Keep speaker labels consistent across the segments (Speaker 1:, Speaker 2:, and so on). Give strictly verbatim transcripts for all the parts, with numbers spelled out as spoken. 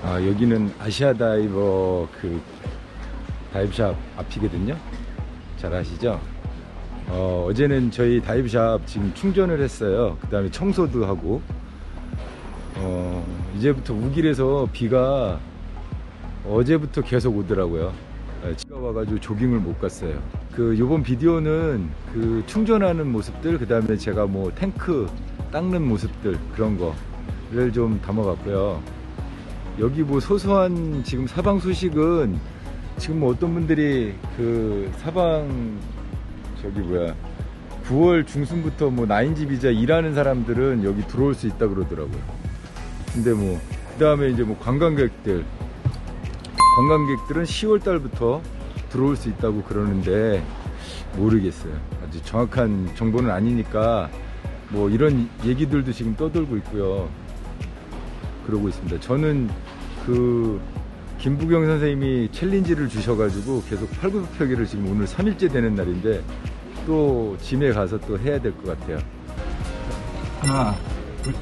Speaker 1: 아, 여기는 아시아 다이버 그 다이브샵 앞이거든요. 잘 아시죠? 어, 어제는 저희 다이브샵 지금 충전을 했어요. 그 다음에 청소도 하고, 어, 이제부터 우길에서 비가 어제부터 계속 오더라고요. 비가 와가지고 조깅을 못 갔어요. 그 요번 비디오는 그 충전하는 모습들, 그 다음에 제가 뭐 탱크 닦는 모습들, 그런 거를 좀 담아봤고요. 여기 뭐 소소한 지금 사방 소식은, 지금 뭐 어떤 분들이 그 사방 저기 뭐야 구월 중순부터 뭐 나인지 비자 일하는 사람들은 여기 들어올 수 있다 그러더라고요. 근데 뭐 그 다음에 이제 뭐 관광객들 관광객들은 시월 달부터 들어올 수 있다고 그러는데 모르겠어요. 아주 정확한 정보는 아니니까 뭐 이런 얘기들도 지금 떠돌고 있고요. 그러고 있습니다. 저는 그 김부경 선생님이 챌린지를 주셔가지고 계속 팔굽혀펴기를 지금 오늘 삼 일째 되는 날인데 또 짐에 가서 또 해야 될 것 같아요. 하나, 둘,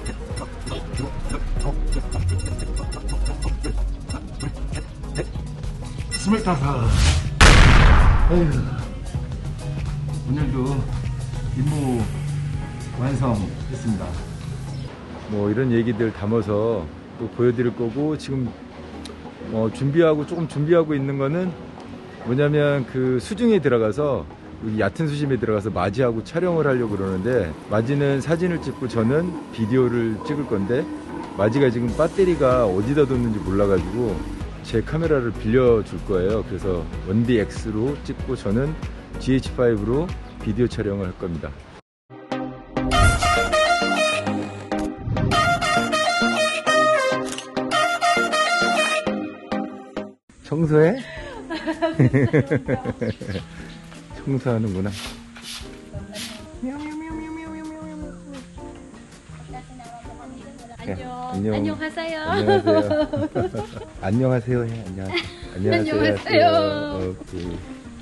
Speaker 1: 셋, 스물다섯. 에휴, 오늘도 임무 완성했습니다. 뭐 이런 얘기들 담아서 또 보여드릴 거고, 지금 어, 준비하고 조금 준비하고 있는 거는 뭐냐면 그 수중에 들어가서 여기 얕은 수심에 들어가서 맞이하고 촬영을 하려고 그러는데, 맞이는 사진을 찍고 저는 비디오를 찍을 건데, 맞이가 지금 배터리가 어디다 뒀는지 몰라가지고 제 카메라를 빌려줄 거예요. 그래서 원디 엑스로 찍고 저는 지에이치 파이브로 비디오 촬영을 할 겁니다. 청소해? 청소하는구나.
Speaker 2: 안녕.
Speaker 1: 안녕.
Speaker 2: 안녕하세요.
Speaker 1: 안녕하세요. 안녕하세요. 해. 안녕하세요. 안녕하세요.
Speaker 2: 안녕하세요.
Speaker 1: 오케이.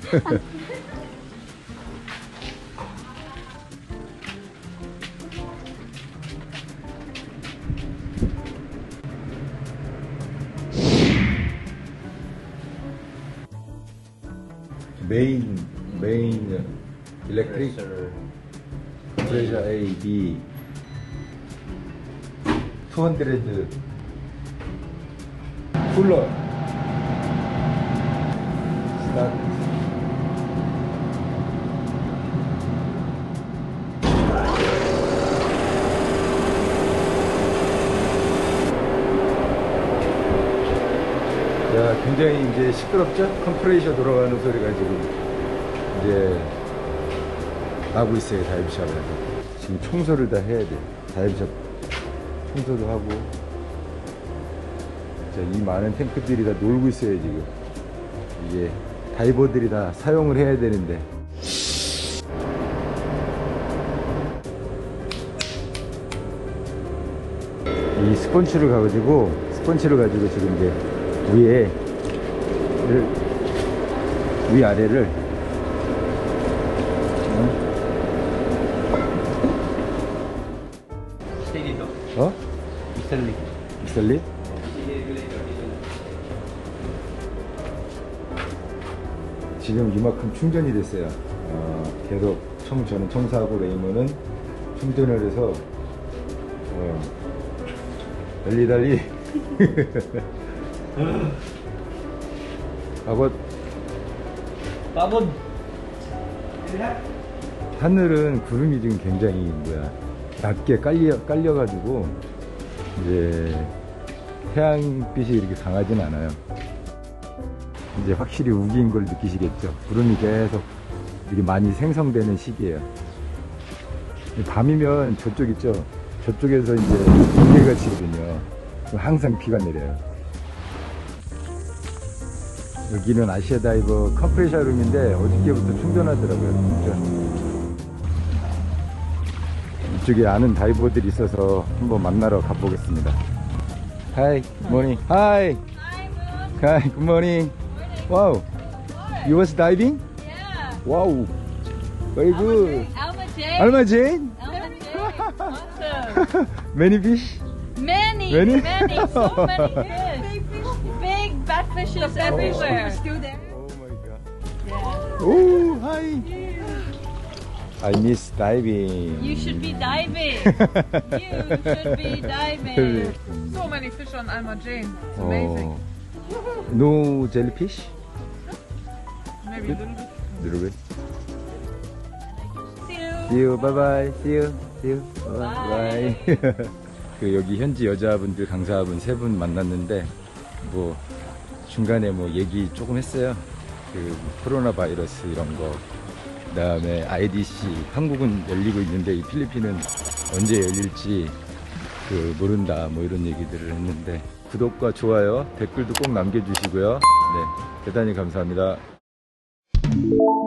Speaker 1: 메인 메인 일렉트릭 프레셔 A, B 이백 쿨러 스타트. 자, 굉장히 이제 시끄럽죠? 컴프레셔 돌아가는 소리가 지금 이제 나고 있어요. 다이브샵에서 지금 청소를 다 해야 돼요. 다이브샵 청소도 하고. 자, 이 많은 탱크들이 다 놀고 있어요. 지금 이게 다이버들이 다 사용을 해야 되는데, 이 스펀치를 가지고 스펀치를 가지고 지금 이제 위에 위아래를 어?
Speaker 3: Italy.
Speaker 1: 이슬리? 지금 이만큼 충전이 됐어요. 어, 계속 청, 저는 청소하고 레이먼은 충전을 해서 어, 달리달리 아버
Speaker 3: Pagod.
Speaker 1: 하늘은 구름이 지금 굉장히 뭐야 낮게 깔려 깔려가지고 이제 태양빛이 이렇게 강하진 않아요. 이제 확실히 우기인 걸 느끼시겠죠. 구름이 계속 이렇게 많이 생성되는 시기예요. 밤이면 저쪽 있죠. 저쪽에서 이제 번개가 치거든요. 항상 비가 내려요. 여기는 아시아 다이버 컴프레셔 룸인데 어저께부터 충전하더라고요. 충전. 이쪽에 아는 다이버들이 있어서 한번 만나러 가보겠습니다. Hi, good morning. Hi. Hi, good morning. Wow. You was diving?
Speaker 2: Yeah.
Speaker 1: Wow. Very good.
Speaker 2: Alma Jane.
Speaker 1: Alma Jane?
Speaker 2: Alma Jane. Awesome.
Speaker 1: Many fish?
Speaker 2: Many,
Speaker 1: Many?
Speaker 2: many, so many fish. Fishes everywhere.
Speaker 4: Still there?
Speaker 1: Oh my god.
Speaker 2: Yeah.
Speaker 1: Oh, hi. I miss diving.
Speaker 2: You should be diving. You should be diving.
Speaker 4: So many fish on Alma Jane. It's amazing.
Speaker 1: Oh. No jellyfish?
Speaker 4: Maybe a little bit.
Speaker 1: Little bit.
Speaker 2: See you.
Speaker 1: See you. Bye bye. See you. See you. Bye bye. 그 여기 현지 여자분들 강사분 세 분 만났는데 뭐 중간에 뭐 얘기 조금 했어요. 그 코로나 바이러스 이런 거. 그다음에 아이디씨 한국은 열리고 있는데 이 필리핀은 언제 열릴지 그 모른다 뭐 이런 얘기들을 했는데 구독과 좋아요 댓글도 꼭 남겨주시고요. 네, 대단히 감사합니다.